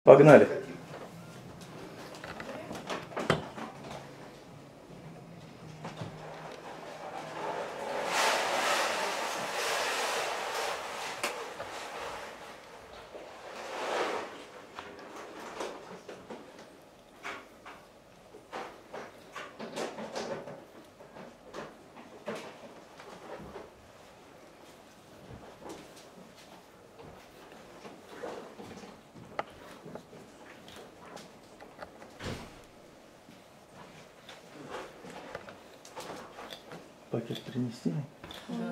Погнали. Пакет принести? Да.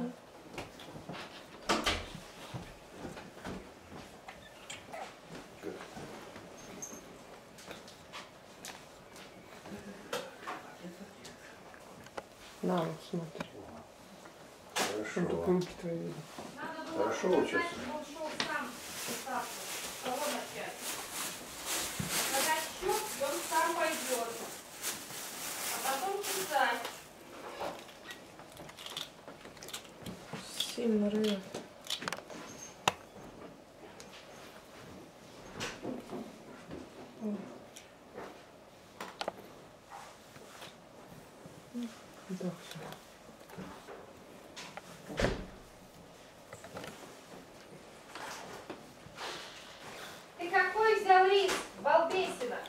На, вот смотри. Хорошо. Он только руки твои видно. Хорошо учился. Он шел сам писаться. Салон опять. Когда счет, он сам пойдет. А потом писать. Сильно рвет. Да, все. Ты какой взял рис, балбесина?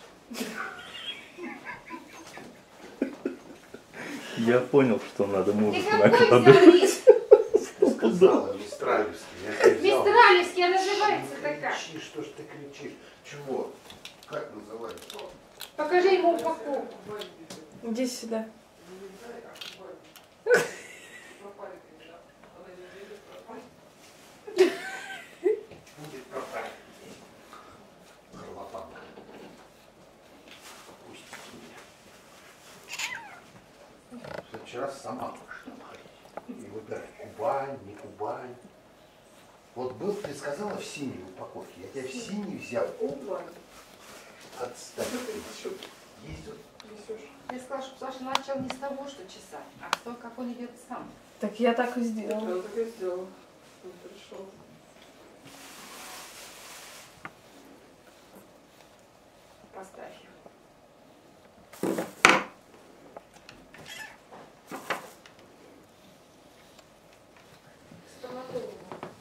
Я понял, что надо Ты музыку какой накладывать. взял рис? Сказала, мистралевский. Я тебе взял. Мистралевский, а называется-то как? Кричишь, что ж ты кричишь? Чего? Как называется? Покажи ему упаковку. Иди сюда. Будет пропадать. Горлопанка. Пустите меня. В следующий раз сама будешь там ходить. И выбирать, Кубань, не Кубань. Вот был, ты сказала, в синей упаковке. Я тебя в синий взял. Отстань. Есть вот. Я сказала, что Саша начал не с того, что чесать, а с того, как он идет сам. Так я так и сделала. Да, так и сделала. Он пришел. Поставь его. Стоматологу.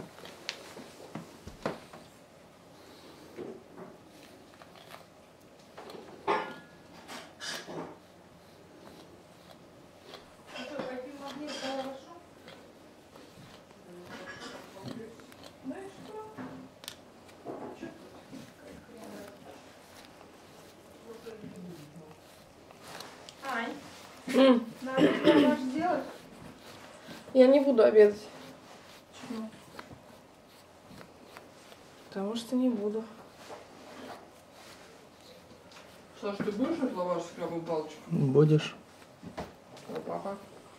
Ну что, пойти в магнит, хорошо? Знаешь что? Ань, надо помочь сделать? Я не буду обедать. Почему? Потому что не буду. Саш, ты будешь этот лаваш с хлебом палочкой? Будешь? А папа?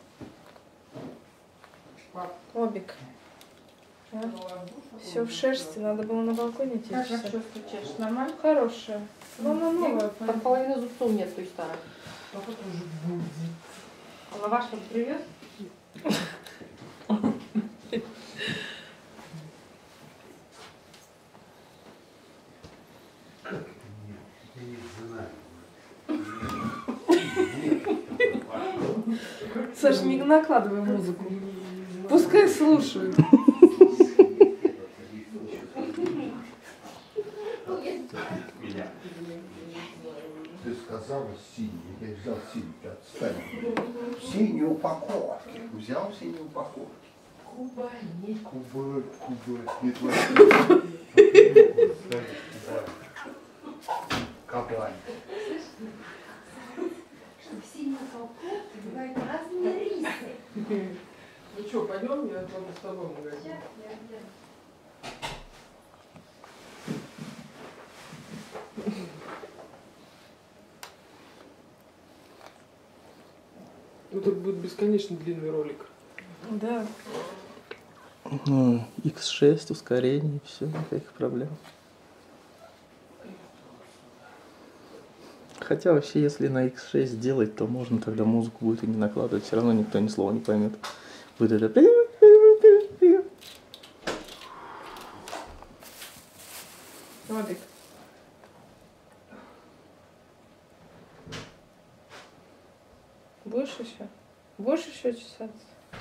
Пап, Обик. А? лаваш будешь? Все в шерсти, надо было на балконе Как течься. вас чувствуешь? Нормально? Хорошая. Но она новая. Под половину зубцов нет той старой. Папа тоже будет. А лаваш вот привез? Я не знаю. Саш, не накладывай музыку. Пускай слушают. Меня. Ты сказала синий, я взял синий, отстань. Синюю упаковку. Взял синюю упаковку. Кубань. Кубань, Кубань. Не твоя. Кабань. Что в синей упаковке бывают разные рисы. Ну что, пойдем, я пойду с тобой в магазин. Сейчас я где? Ну тут будет бесконечно длинный ролик. Да. X6, ускорение, все, никаких проблем. Хотя вообще, если на X6 сделать, то можно тогда музыку будет и не накладывать, все равно никто ни слова не поймет. Будет это... Обик. Будешь еще? Будешь еще чесаться?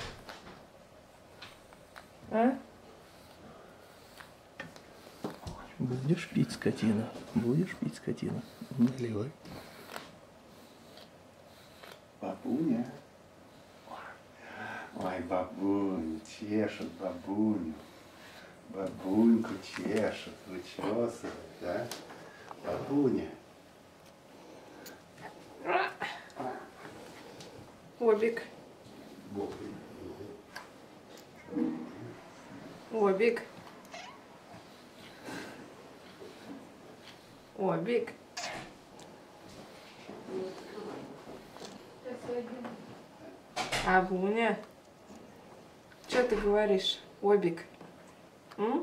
А? Будешь пить, скотина? Будешь пить, скотина? Наливай. Бабуня. Ой, бабуню, чешут бабуню. Бабуньку чешут, вычесывают, да? Бабуня. Обик. Обик. Обик. Абуня. Что ты говоришь? Обик. М?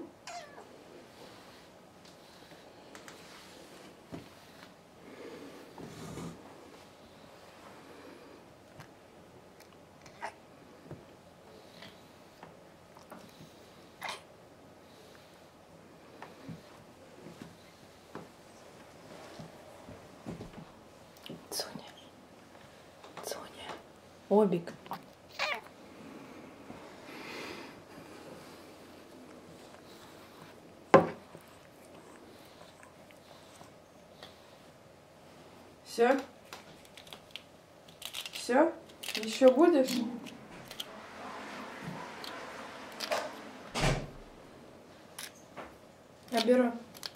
Соня. Соня. Обик. Все? Все? Еще будешь? Я беру.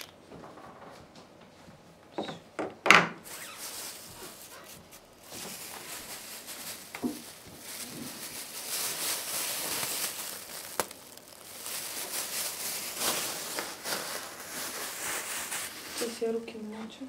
Сейчас я руки намочу.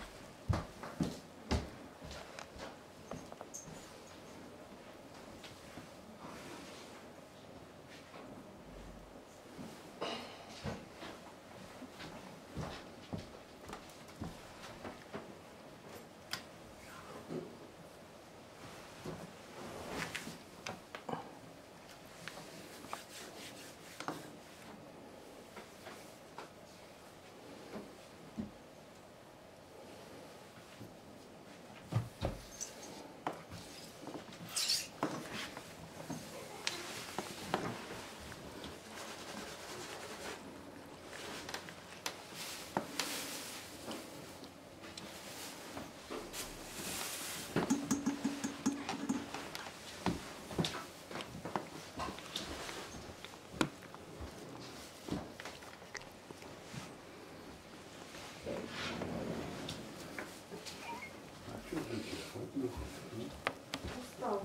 Устал.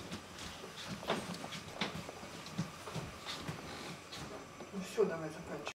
Ну все, давай заканчивай.